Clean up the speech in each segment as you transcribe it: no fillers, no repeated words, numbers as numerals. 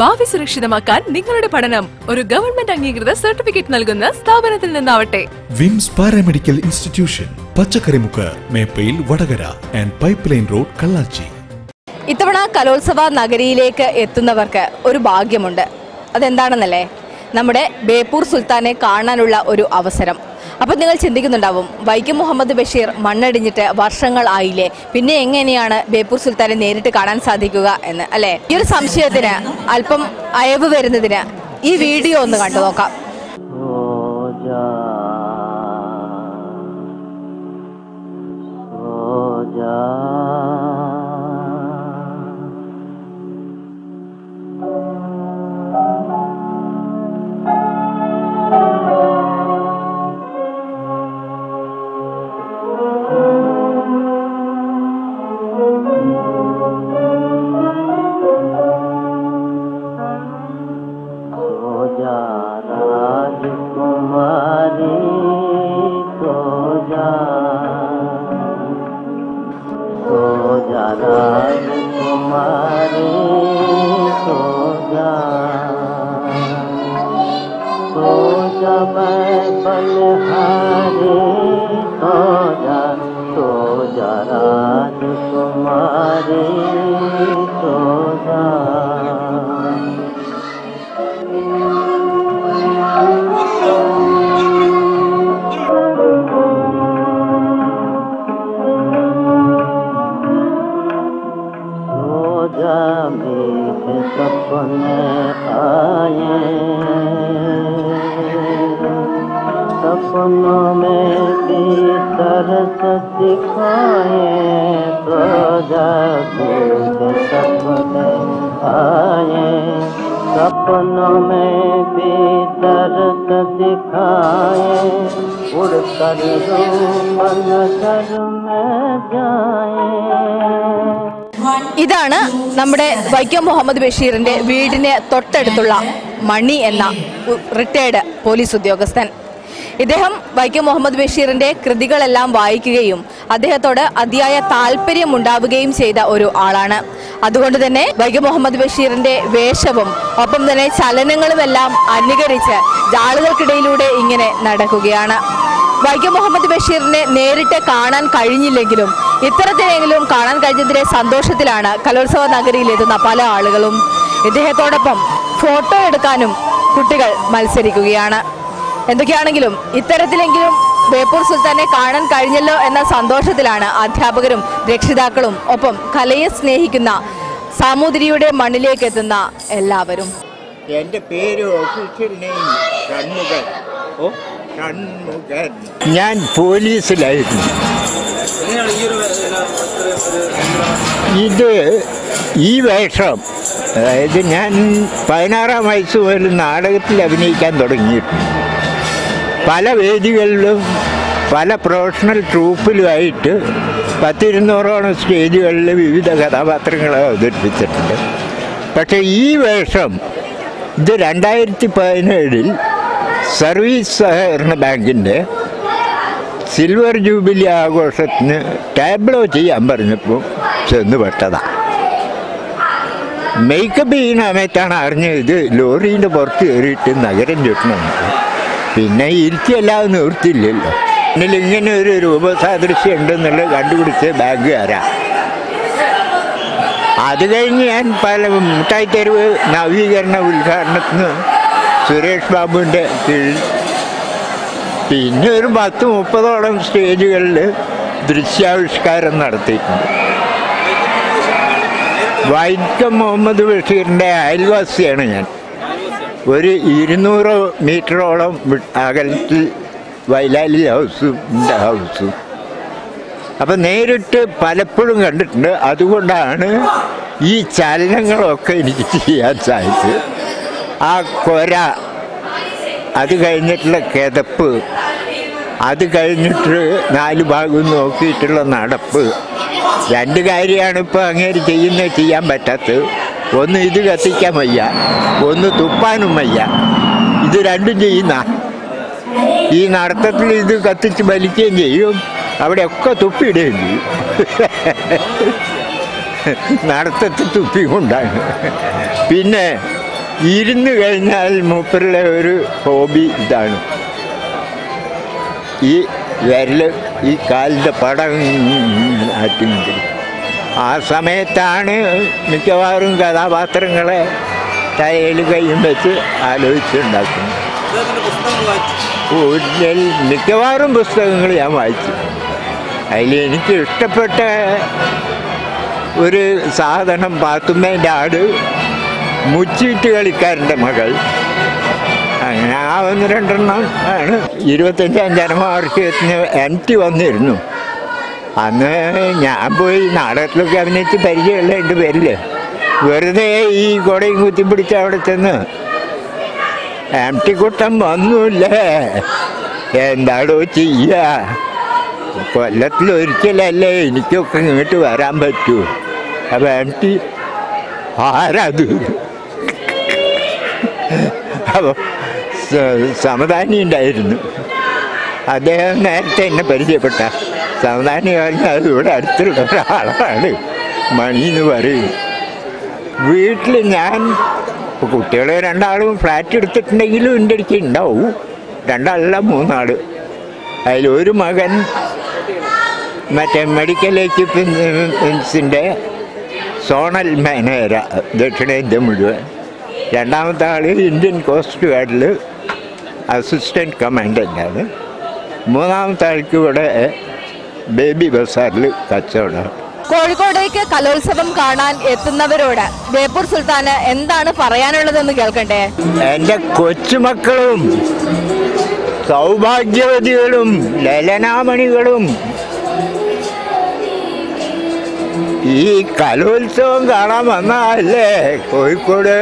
ഭാവി സുരക്ഷിതമാക്കാൻ നിങ്ങളുടെ പഠനം ഒരു ഗവൺമെന്റ് അംഗീകൃത സർട്ടിഫിക്കറ്റ് നൽകുന്ന സ്ഥാപനത്തിൽ നിന്നാവട്ടെ. വിംസ് paramedical institution, Pachakkarimukku, Meppayil, Vadakara and pipeline road, Kallachi. ഇത്തവണ കലോത്സവ നഗരിയിലേക്ക് എത്തുന്നവർക്ക് ഒരു ഭാഗ്യമുണ്ട്. അതെന്താണെന്നല്ലേ? നമ്മുടെ ബേപ്പൂർ സുൽത്താനെ കാണാനുള്ള ഒരു അവസരം. അപ്പോൾ നിങ്ങൾ ചിന്തിക്കുന്നുണ്ടാവും, വൈക്കം മുഹമ്മദ് ബഷീർ മണ്ണടിഞ്ഞിട്ട് വർഷങ്ങൾ ആയില്ലേ, പിന്നെ എങ്ങനെയാണ് ബേപ്പൂർ സുൽത്താനെ നേരിട്ട് കാണാൻ സാധിക്കുക എന്ന് അല്ലേ? ഈ ഒരു സംശയത്തിന് അല്പം അയവ് വരുന്നതിന് ഈ വീഡിയോ ഒന്ന് കണ്ടു നോക്കാം. ഇതാണ് നമ്മുടെ വൈക്കം മുഹമ്മദ് ബഷീറിന്റെ വീടിന് തൊട്ടടുത്തുള്ള മണി എന്ന റിട്ടയർഡ് പോലീസ് ഉദ്യോഗസ്ഥൻ. ഇദ്ദേഹം വൈക്കം മുഹമ്മദ് ബഷീറിന്റെ കൃതികളെല്ലാം വായിക്കുകയും അദ്ദേഹത്തോട് അതിയായ താല്പര്യമുണ്ടാവുകയും ചെയ്ത ഒരു ആളാണ്. അതുകൊണ്ട് തന്നെ വൈക്കം മുഹമ്മദ് ബഷീറിന്റെ വേഷവും ഒപ്പം തന്നെ ചലനങ്ങളുമെല്ലാം അനുകരിച്ച് ആളുകൾക്കിടയിലൂടെ ഇങ്ങനെ നടക്കുകയാണ്. വൈക്കം മുഹമ്മദ് ബഷീറിനെ നേരിട്ട് കാണാൻ കഴിഞ്ഞില്ലെങ്കിലും ഇത്തരത്തിലെങ്കിലും കാണാൻ കഴിഞ്ഞതിന്റെ സന്തോഷത്തിലാണ് കലോത്സവ നഗരിയിലെത്തുന്ന പല ആളുകളും. ഇദ്ദേഹത്തോടൊപ്പം ഫോട്ടോ എടുക്കാനും കുട്ടികൾ മത്സരിക്കുകയാണ്. എന്തൊക്കെയാണെങ്കിലും ഇത്തരത്തിലെങ്കിലും ബേപ്പൂർ സുൽത്താനെ കാണാൻ കഴിഞ്ഞല്ലോ എന്ന സന്തോഷത്തിലാണ് അധ്യാപകരും രക്ഷിതാക്കളും ഒപ്പം കലയെ സ്നേഹിക്കുന്ന സാമൂതിരിയുടെ മണ്ണിലേക്ക് എത്തുന്ന എല്ലാവരും. എൻ്റെ പേര് ഒഫീഷ്യൽ നെയിം ഷൺമുഖൻ. ഞാൻ പോലീസിലായിരുന്നു. ഈ വേഷം അതായത് ഞാൻ 16-ാം വയസ്സ് മുതൽ നാടകത്തിൽ അഭിനയിക്കാൻ തുടങ്ങിയിട്ടുണ്ട്. പല വേദികളിലും പല പ്രൊഫഷണൽ ട്രൂപ്പിലുമായിട്ട് 100-200ഓളം സ്റ്റേജുകളിൽ വിവിധ കഥാപാത്രങ്ങളെ അവതരിപ്പിച്ചിട്ടുണ്ട്. പക്ഷേ ഈ വേഷം ഇത് 2017 സർവീസ് സഹകരണ ബാങ്കിൻ്റെ സിൽവർ ജൂബിലി ആഘോഷത്തിന് ടാബ്ലോ ചെയ്യാൻ പറഞ്ഞപ്പോൾ ചെന്ന് പെട്ടതാണ്. മേക്കപ്പ് ചെയ്യുന്ന സമയത്താണ് അറിഞ്ഞത് ഇത് ലോറിയുടെ പുറത്ത് കയറിയിട്ട് നഗരം ചുറ്റണമെന്ന്. പിന്നെ ഇരിക്കല്ലാതെ നിവൃത്തിയില്ലല്ലോ. എന്നിൽ ഇങ്ങനെ ഒരു രൂപസാദൃശ്യം ഉണ്ടെന്നുള്ളത് കണ്ടുപിടിച്ച് ബാങ്കുകാരാ. അത് കഴിഞ്ഞ് ഞാൻ പല മുട്ടായിത്തെരുവ് നവീകരണ ഉദ്ഘാടനത്തിന് സുരേഷ് ബാബുവിൻ്റെ കീഴിൽ പിന്നെ ഒരു 10-30ഓളം സ്റ്റേജുകളിൽ ദൃശ്യാവിഷ്കാരം നടത്തിയിട്ടുണ്ട്. വൈക്കം മുഹമ്മദ് ബഷീറിൻ്റെ അയൽവാസിയാണ് ഞാൻ. ഒരു 200 മീറ്ററോളം അകലത്തിൽ വൈലാലി ഹൗസും എൻ്റെ ഹൗസും. അപ്പം നേരിട്ട് പലപ്പോഴും കണ്ടിട്ടുണ്ട്. അതുകൊണ്ടാണ് ഈ ചലനങ്ങളൊക്കെ എനിക്ക് ചെയ്യാൻ സാധിച്ചത്. ആ കൊര, അത് കഴിഞ്ഞിട്ടുള്ള കിതപ്പ്, അത് കഴിഞ്ഞിട്ട് 4 ഭാഗവും നോക്കിയിട്ടുള്ള നടപ്പ്. 2 കാര്യമാണ് ഇപ്പോൾ അങ്ങേര് ചെയ്യാൻ പറ്റാത്തത്. ഒന്ന് ഇത് കത്തിക്കാൻ വയ്യ, ഒന്ന് തുപ്പാനും വയ്യ. ഇത് രണ്ടും ചെയ്യുന്ന ഈ നടത്തത്തിൽ ഇത് കത്തിച്ച് വലിക്കുകയും ചെയ്യും, അവിടെയൊക്കെ തുപ്പിയിടുകയും ചെയ്യും. നടത്തത്തിൽ തുപ്പിക്കൊണ്ടാണ്. പിന്നെ ഇരുന്ന് കഴിഞ്ഞാൽ മൂപ്പരുടെ ഒരു ഹോബി ഇതാണ്. ഈ വിരൽ ഈ കാലിൻ്റെ പടം ആറ്റുന്നത്. ആ സമയത്താണ് മിക്കവാറും കഥാപാത്രങ്ങളെ തലയിൽ കൈയും വെച്ച് ആലോചിച്ചുണ്ടാക്കുന്നത്. മിക്കവാറും പുസ്തകങ്ങൾ ഞാൻ വായിച്ചു. അതിൽ എനിക്ക് ഇഷ്ടപ്പെട്ട ഒരു സാധനം പാത്തുമ്മേൻ്റെ ആട്, മുച്ചീട്ട് കളിക്കാരൻ്റെ മകൾ, അങ്ങനെ ആ 1-2 ആണ്. 25ാം ജന്മവാർഷികത്തിന് MT വന്നിരുന്നു. അന്ന് ഞാൻ പോയി നാടകത്തിലൊക്കെ അഭിനയിച്ച് പരിചയമുള്ള 2 പേരില് വെറുതെ ഈ കൊടയും കുത്തിപ്പിടിച്ച് അവിടെ ചെന്ന് MT കൂട്ടം വന്നൂല്ലേ, എന്താടോ ചെയ്യുക, കൊല്ലത്തിലൊരിക്കലല്ലേ എനിക്കൊക്കെ ഇങ്ങോട്ട് വരാൻ പറ്റൂ. അപ്പം MT ആരാത്? അപ്പോൾ സമദാനി ഉണ്ടായിരുന്നു. അദ്ദേഹം നേരത്തെ എന്നെ പരിചയപ്പെട്ട സമദാനി പറഞ്ഞാൽ അതിവിടെ അടുത്തുള്ള ഒരാളാണ്, മണി എന്ന് പറയും. വീട്ടിൽ ഞാൻ കുട്ടികൾ 2 ആളും ഫ്ലാറ്റ് എടുത്തിട്ടുണ്ടെങ്കിലും എൻ്റെ അടുത്ത് ഉണ്ടാവും. 2 ആളല്ല 3 ആൾ. അതിലൊരു മകൻ മറ്റേ മെഡിക്കൽ എക്യുപ്മെൻസിൻ്റെ സോണൽ മാനേജർ, ദക്ഷിണേന്ത്യ മുഴുവൻ. 2ാമത്തെ ആൾ ഇന്ത്യൻ കോസ്റ്റ് ഗാർഡിൽ അസിസ്റ്റൻറ്റ് കമാൻഡൻ്റാണ്. 3ാമത്തെ ആൾക്ക് ഇവിടെ ബേബി ബസാറിൽ കച്ചവടം. കോഴിക്കോടേക്ക് കലോത്സവം കാണാൻ എത്തുന്നവരോട് ബേപ്പൂർ സുൽത്താന് എന്താണ് പറയാനുള്ളതെന്ന് കേൾക്കട്ടെ. എൻ്റെ കൊച്ചുമക്കളും സൗഭാഗ്യവതികളും ലലനാമണികളും ഈ കലോത്സവം കാണാൻ വന്നതല്ലേ കോഴിക്കോട്.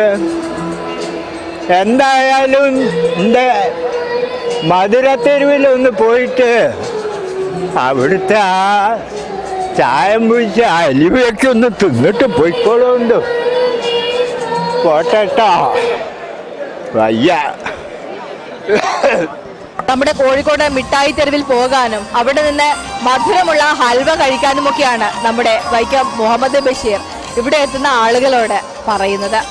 എന്തായാലും എൻ്റെ മധുരത്തെരുവിലൊന്ന് പോയിട്ട് അവിടുത്തെ ആ ചായം പിടിച്ച് അലിവയൊക്കെ ഒന്ന് തിന്നിട്ട് പോയിക്കോളുണ്ട്. പോട്ടെട്ടോ, വയ്യ. നമ്മുടെ കോഴിക്കോട് മിഠായി തെരുവിൽ പോകാനും അവിടെ നിന്ന് മധുരമുള്ള ഹൽവ കഴിക്കാനുമൊക്കെയാണ് നമ്മുടെ വൈക്കം മുഹമ്മദ് ബഷീർ ഇവിടെ എത്തുന്ന ആളുകളോട് പറയുന്നത്.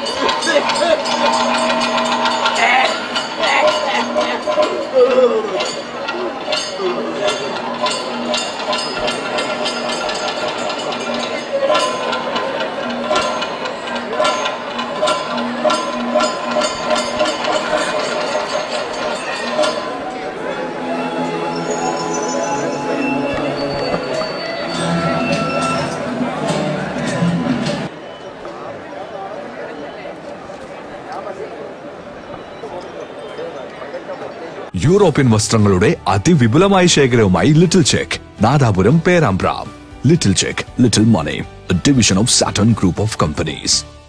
യൂറോപ്യൻ വസ്ത്രങ്ങളുടെ അതിവിപുലമായ ശേഖരവുമായി little check, Nadapuram, Perambra. Little check, little money, a division of Saturn Group of Companies.